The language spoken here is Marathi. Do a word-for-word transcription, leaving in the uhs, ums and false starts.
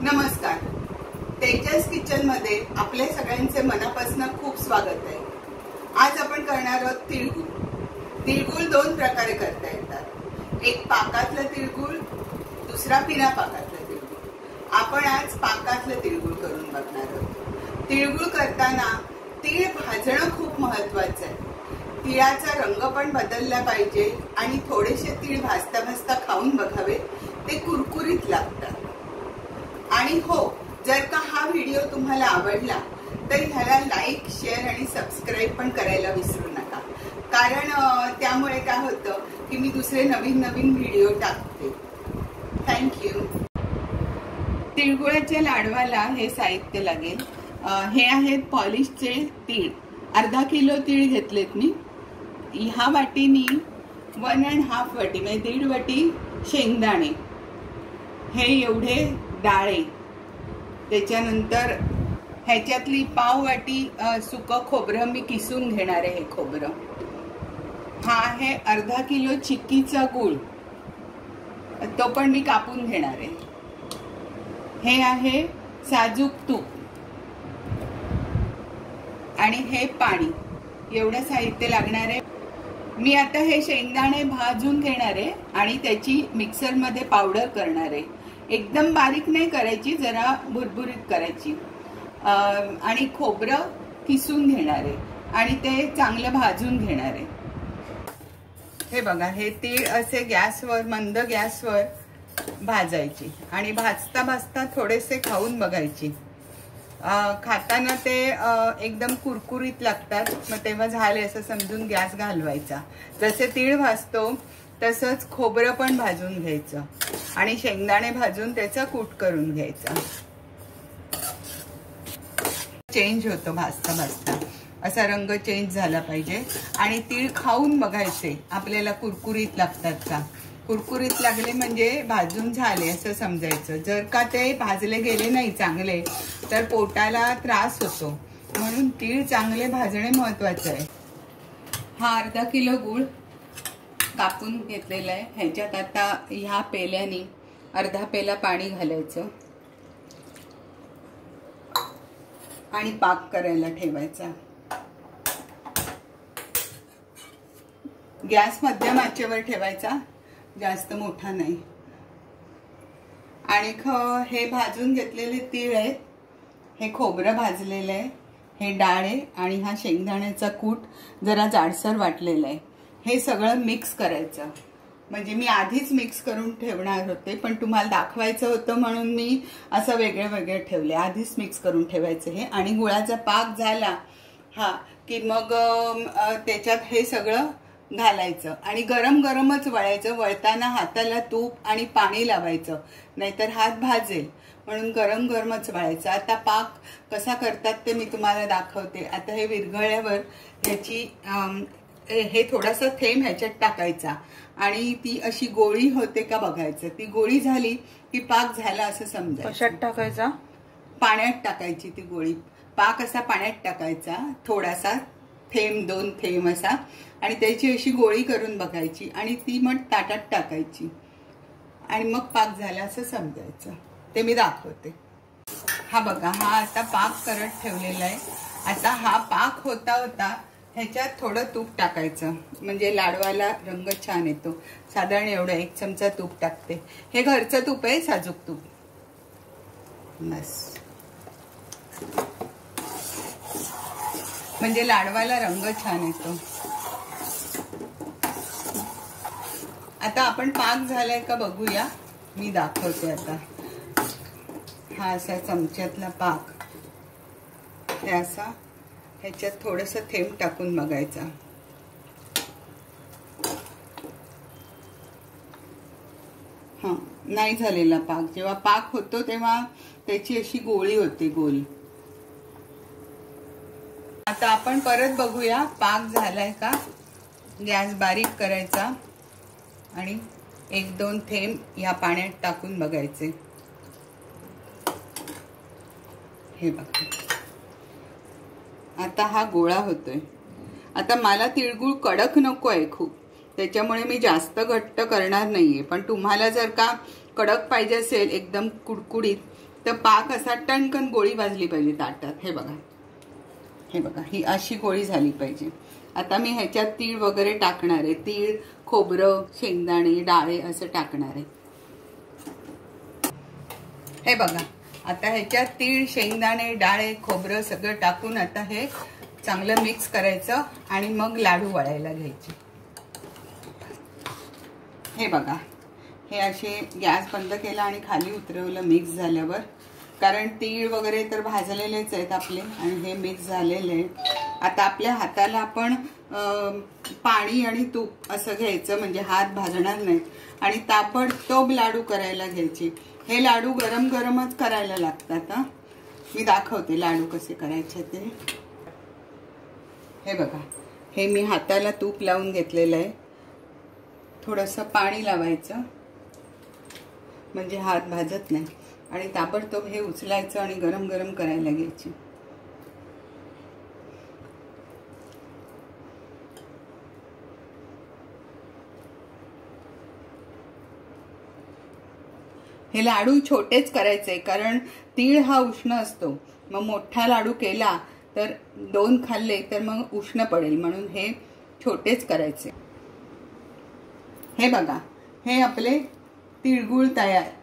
नमस्कार, तेजस किचन मध्ये आपले सगळ्यांचे मनापासून खूप स्वागत आहे। आज आपण करणार आहोत तिळगुळ। तिळगुळ दोन प्रकारे करता येतात, एक पाकातलं तिळगुळ, दुसरा बिना पाकातलं तिळगुळ। आपण आज पाकातलं तिळगुळ करून बघणार आहोत। तिळगुळ करताना तीळ भाजणं खूप महत्त्वाचं आहे। तिळाचा रंग पण बदलला पाहिजे आणि थोडेसे तीळ भाजता भाजता खाऊन बघावे, ते कुरकुरीत लागतात। आणि हो, जर का हा व्हिडिओ तुम्हाला आवडला तर ह्याला लाईक, शेअर आणि सबस्क्राइब पण करायला विसरू नका, कारण त्यामुळे काय होतं की मी दुसरे नवीन नवीन व्हिडिओ टाकते। थँक्यू। तिळगुळाच्या लाडवाला हे साहित्य लागेल। हे आहेत पॉलिशचे तीळ। अर्धा किलो तीळ घेतलेत मी। ह्या वाटीनी वन अँड हाफ वाटी म्हणजे दीड वाटी शेंगदाणे, हे एवढे डाळे, त्याच्यानंतर ह्याच्यातली पाव वाटी सुकं खोबरं मी किसून घेणार आहे। हे खोबरं, हा आहे अर्धा किलो चिक्कीचा गूळ, तो पण मी कापून घेणार आहे। हे आहे साजूक तूप आणि हे पाणी, एवढं साहित्य लागणार आहे। मी आता हे शेंगदाणे भाजून घेणार आहे आणि त्याची मिक्सर मध्ये पावडर करणार आहे। एकदम बारीक नाही करायची, जरा भुरभुरीत करायची। आणि खोबरं किसून घेणार आहे आणि ते चांगलं भाजून घेणार आहे। हे बघा, हे तीळ असे गॅसवर, मंद गॅसवर भाजायची आणि भाजता भाजता थोडेसे खाऊन बघायची। खाताना ते एकदम कुरकुरीत लागतात, मग तेव्हा झाले असं समजून गॅस घालवायचा। जसे तीळ भाजतो तसंच खोबरं पण भाजून घ्यायचं आणि शेंगदाणे भाजून त्याचा कूट करून घ्यायचा। चेंज होतो भाजता भाजता, असा रंग चेंज झाला पाहिजे आणि तीळ खाऊन बघायचे आपल्याला कुरकुरीत लागतात का। कुरकुरीत लागले म्हणजे भाजून झाले असं समजायचं। जर का ते भाजले गेले नाही चांगले तर पोटाला त्रास होतो, म्हणून तीळ चांगले भाजणे महत्वाचे आहे। हा अर्धा किलो गूळ कापून घेतलेला आहे। ह्याच्यात आता ह्या पेल्याने अर्धा पेला पाणी घालायचं आणि पाक करायला ठेवायचा। गॅस मध्यम आचेवर ठेवायचा, जास्त मोठा नाही। आणि हे भाजून घेतलेले तीळ आहेत, हे खोबरं भाजलेलं आहे, हे डाळे आणि हा शेंगदाण्याचा कूट जरा जाडसर वाटलेला आहे। हे सगळं मिक्स करायचं, म्हणजे मी आधीच मिक्स करून ठेवणार होते, पण तुम्हाला दाखवायचं होतं म्हणून मी असं वेगळे वेगळे ठेवले। आधीच मिक्स करून ठेवायचं हे। आणि गुळाचा पाक झाला हा की मग त्याच्यात हे सगळं घालायचं आणि गरम गरमच वळायचं। वळताना हाताला तूप आणि पाणी लावायचं, नाहीतर हात भाजेल, म्हणून गरम गरमच वळायचं। आता पाक कसा करतात ते मी तुम्हाला दाखवते। आता हे विरघळल्यावर ह्याची हे थोडासा थेंब ह्याच्यात टाकायचा आणि ती अशी गोळी होते का बघायचं। ती गोळी झाली की पाक झाला असं समजायचं। कशात टाकायचा? पाण्यात टाकायची ती गोळी। पाक असा पाण्यात टाकायचा, थोडासा थेंब, दोन थेंब असा, आणि त्याची अशी गोळी करून बघायची आणि ती मग ताटात टाकायची आणि मग पाक झाला असं समजायचं। ते मी दाखवते। हा बघा, हा आता पाक करत ठेवलेला आहे। आता हा पाक होता होता ह्याच्यात थोडं तूप टाकायचं, म्हणजे लाडवाला रंग छान येतो। साधारण एवढं एक चमचा तूप टाकते। हे घरचं तूप आहे, साजूक तूप। बस, म्हणजे लाडवाला रंग छान येतो। आता आपण पाक झालाय का बघूया, मी दाखवते आता। हा असा चमच्यातला पाक, हे असा ह्याच्यात थोडंसं थेंब टाकून बघायचा। हा नाही झालेला पाक, जेव्हा पाक होतो तेव्हा त्याची अशी गोळी होते गोल। आता आपण परत बघूया पाक झालाय का। गॅस बारीक करायचा आणि एक दोन थेंब या पाण्यात टाकून बघायचे। हे बघा, आता हा गोळा होतोय। आता मला तिळगुळ कडक नको आहे खूप, त्याच्यामुळे मी जास्त घट्ट करणार नाहीये, पण तुम्हाला जर का कडक पाहिजे असेल एकदम कुडकुडीत तर पाक असा टणकन गोळी भाजली पाहिजे ताटात. हे बघा, हे बघा, ही अशी गोळी झाली पाहिजे. आता मी ह्याच्यात तीळ वगैरे टाकणार आहे. तीळ, खोबरं, शेंगदाणे, डाळे असं टाकणार आहे. हे बघा, आता ह्याच्यात तीळ, शेंगदाणे, डाळे, खोबरं सगळं टाकून आता हे चांगलं मिक्स करायचं आणि मग लाडू वळायला घ्यायचे. हे बघा, हे असे गॅस बंद केला आणि खाली उतरवलं मिक्स झाल्यावर, कारण तीळ वगैरे तर भाजलेलेच आहेत आपले आणि हे मिक्स झालेले आहे. आता आपल्या हाताला आपण पाणी आणि तूप असं घ्यायचं म्हणजे हात भाजणार नाहीत आणि ताबडतोब लाडू करायला घ्यायचे. हे लाडू गरम गरमच करायला लागतात. हा, मी दाखवते लाडू कसे करायचे ते. हे बघा, हे मी हाताला तूप लावून घेतलेलं आहे. थोडंसं पाणी लावायचं म्हणजे हात भाजत नाही आणि ताबडतोब हे उचलायचं आणि गरम गरम करायला घ्यायचे. हे लाडू छोटेच करायचे कारण तीळ हा उष्ण असतो. मग मोठा लाडू केला तर दोन खाल्ले तर मग उष्ण पडेल, म्हणून हे छोटेच करायचे. हे बघा, हे आपले तिळगुळ तयार.